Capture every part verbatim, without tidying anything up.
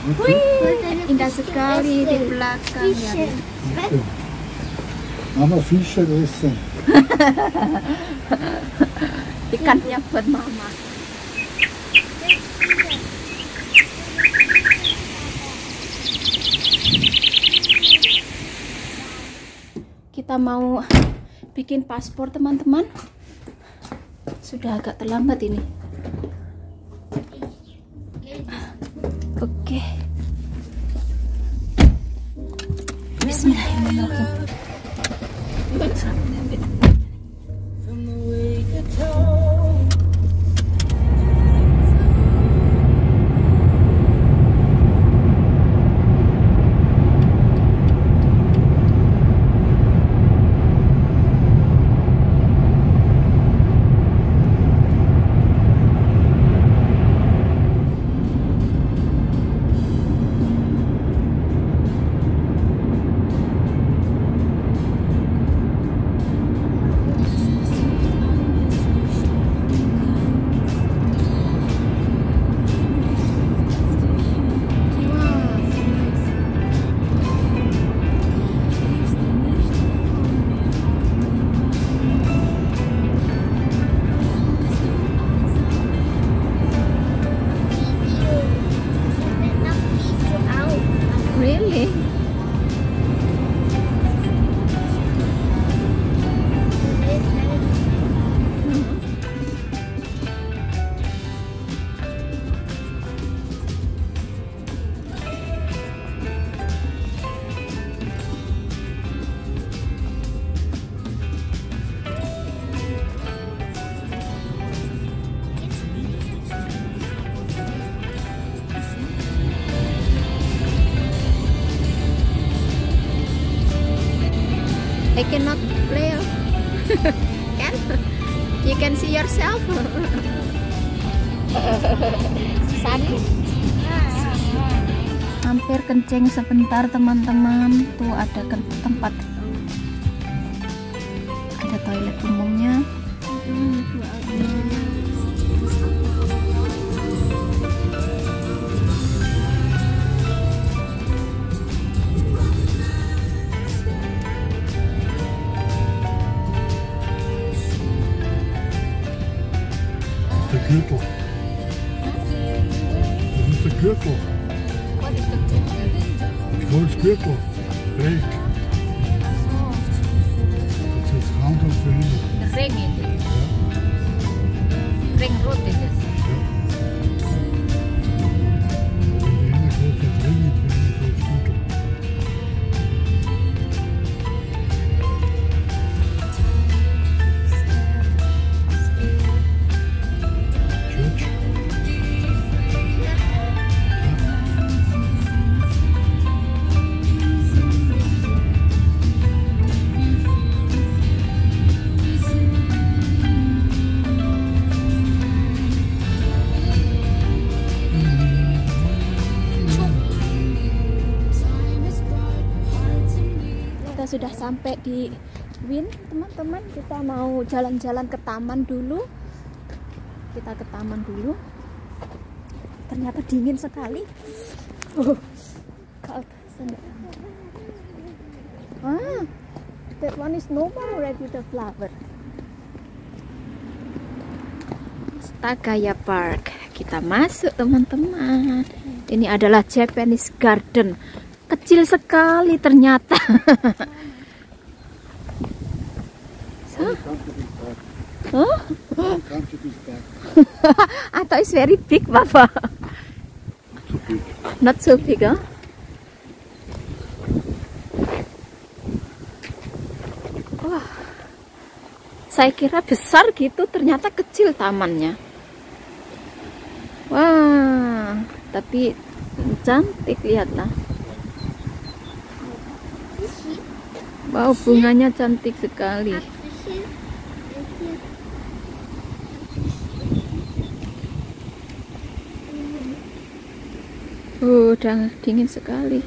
Wih, indah sekali di belakang ya. Mama Fischer essen. Ikannya buat mama. Kita mau bikin paspor teman-teman. Sudah agak terlambat ini. Oke. Bismillahirrahmanirrahim. I cannot play. Can? You can see yourself. Sunny. Hampir kencing sebentar teman-teman. Tuh ada ke tempat, ada toilet umumnya. Gürtel. Das ist der Gürtel. What is the Gürtel? Scholz Gürtel. Break. Das ist Hand und Finger. Ring itu. Ring road itu. Und die eine große Ring mit einem großen Gürtel. Sudah sampai di Wien teman-teman. Kita mau jalan-jalan ke taman dulu. Kita ke taman dulu. Ternyata dingin sekali. Oh, ah, that one is no more already the flower. Stagaya Park. Kita masuk teman-teman. Ini adalah Japanese Garden. Kecil sekali ternyata. So. Oh? I thought it's very big, Papa. Not so big, huh? Wah, saya kira besar gitu, ternyata kecil tamannya. Wah, tapi cantik, lihatlah. Wow, bunganya cantik sekali. Oh, udah dingin sekali.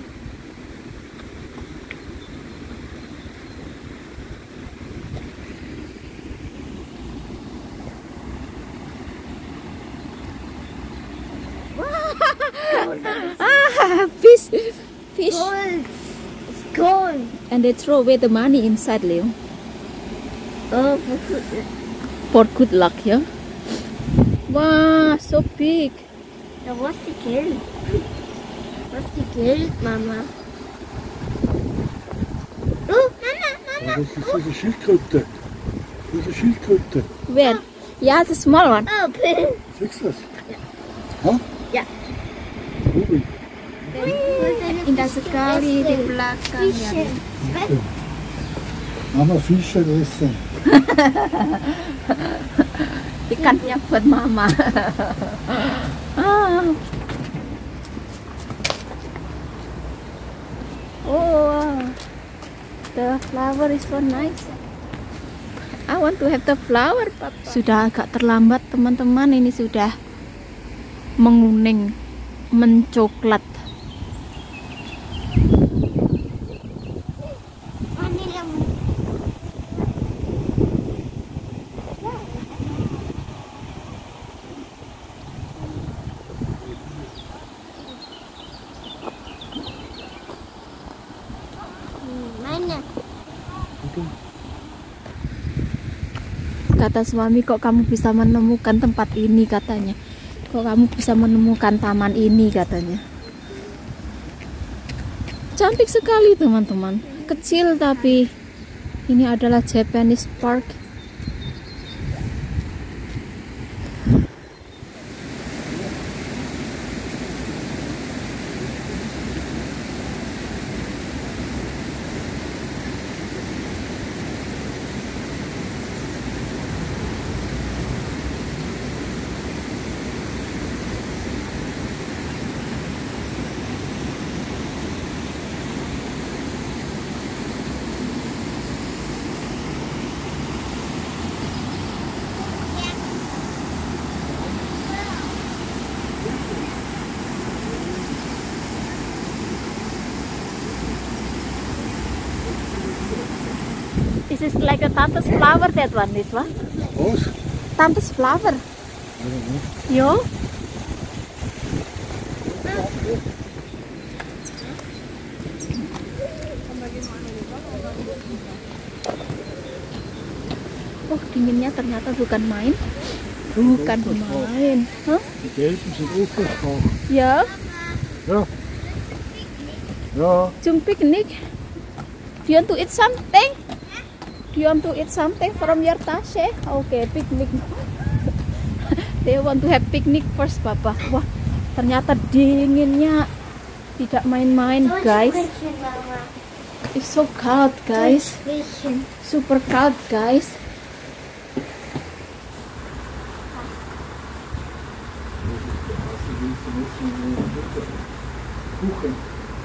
fish, fish, Gold. It's gold. and they throw away the money inside, Leo, Oh, for good. for good luck, yeah. Wow, so big. Now what's the Geld? What's the Geld, Mama? Oh, Mama, Mama. Das ist diese Schildkröte. Diese Schildkröte. Where? Yeah, the small one. Oh, pink. Siehst du das? Ha? Ja. Ruby. Indah sekali di belakang ya. Mama Fische essen. Ikannya buat mama. Ah. Oh, the flower is so nice. I want to have the flower, Papa. Sudah agak terlambat, teman-teman. Ini sudah menguning, mencoklat. Mana? Kata suami, kok kamu bisa menemukan tempat ini, katanya. Kok kamu bisa menemukan taman ini, katanya. Cantik sekali, teman-teman. Kecil tapi ini adalah Japanese Park. This is like a Tante's flower, that one, this one. Was? Tante's flower. Yo. Oh, dinginnya ternyata bukan main. Bukan main. Hah? Die Gelben sind aufgesprochen. Ya. Ja. Ja. Zum picnic. Do you want to eat something? Do you want to eat something from your tashe? Okay, picnic. They want to have picnic first, Papa. Wah, ternyata dinginnya tidak main-main, guys. It's so cold, guys. Super cold, guys. Kuchen.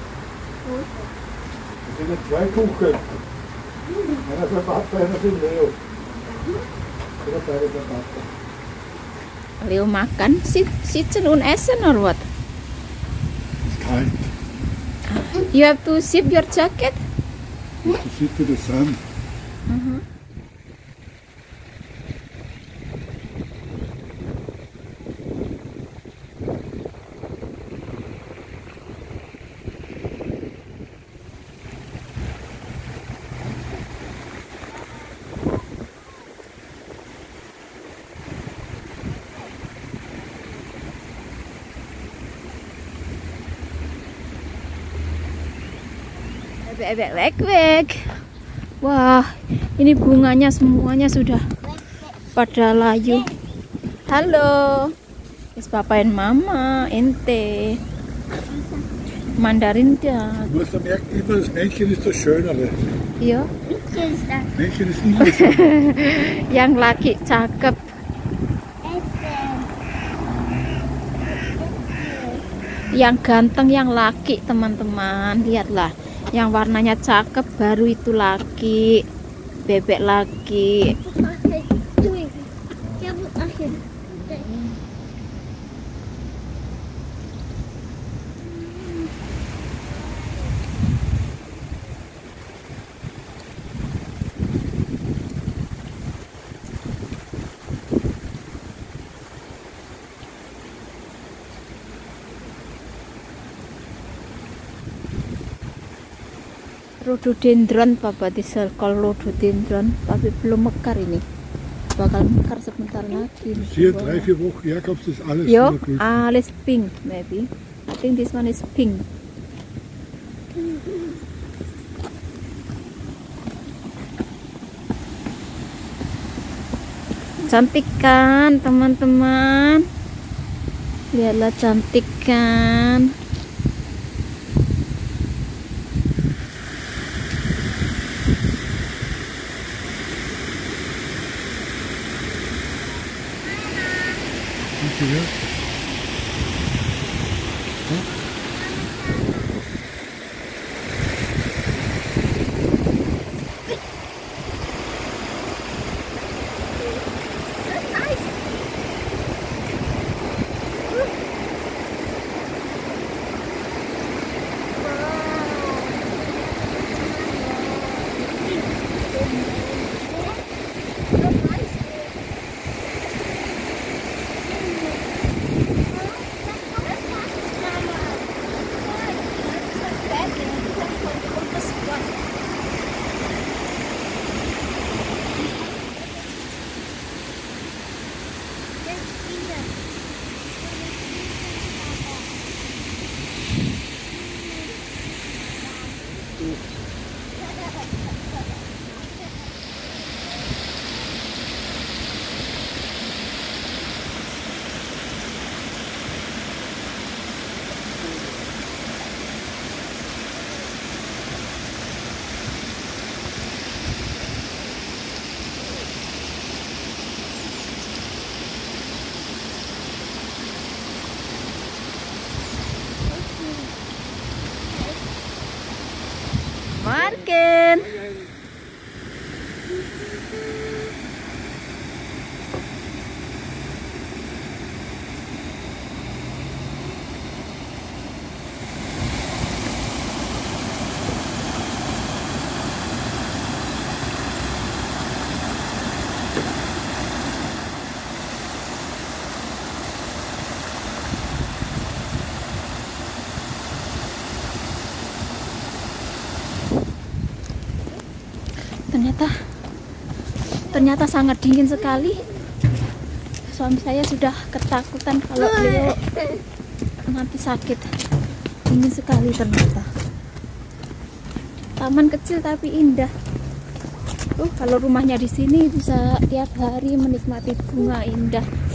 Das sind zwei Kuchen. Einer für Papa, einer für Leo. Oder beide für Papa. Leo makan, sit, sitzen und essen or what? Ist kalt. You have to zip your jacket. Musst du sit to the sun. Mhm. Bebek wek-wek. Wah, ini bunganya semuanya sudah pada layu. Halo. Is Papa and Mama, ente. Mandarin ya. Du musst merken, immer das Männchen ist das Schönere. Iya. Männchen ist immer schön. Yang laki cakep. Yang ganteng yang laki, teman-teman. Lihatlah. Yang warnanya cakep baru itu laki. Bebek laki. rhododendron, Papa di circle rhododendron, tapi belum mekar ini. Bakal mekar sebentar lagi. Hier drei, vier Wochen herkommst, ist alles Yo, wieder grün. alles pink maybe. I think this one is pink. Cantik kan teman-teman? Lihatlah, cantik kan? Ja. Marken. Ternyata ternyata sangat dingin sekali. Suami saya sudah ketakutan kalau beliau nanti sakit. Dingin sekali ternyata. Taman kecil tapi indah. Uh, kalau rumahnya di sini bisa tiap hari menikmati bunga indah.